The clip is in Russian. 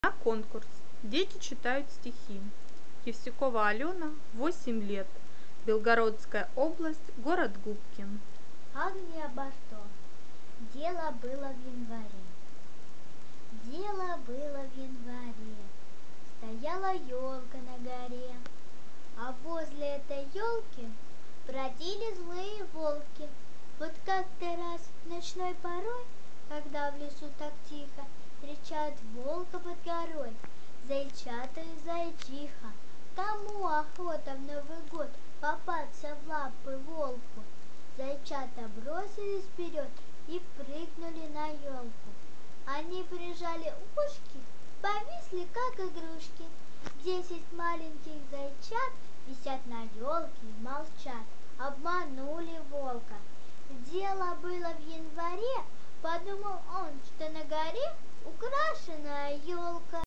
На конкурс. Дети читают стихи. Евсюкова Алена, 8 лет. Белгородская область, город Губкин. Агния Барто. Дело было в январе. Дело было в январе. Стояла елка на горе, а возле этой елки бродили злые волки. Вот как-то раз ночной порой, когда в лесу так тихо, встречают волка под горой, зайчата и зайчиха. Кому охота в Новый год попасться в лапы волку? Зайчата бросились вперед и прыгнули на елку. Они прижали ушки, повисли как игрушки. 10 маленьких зайчат висят на елке и молчат. Обманули волка. Дело было в январе, подумал он, что на горе украшенная елка.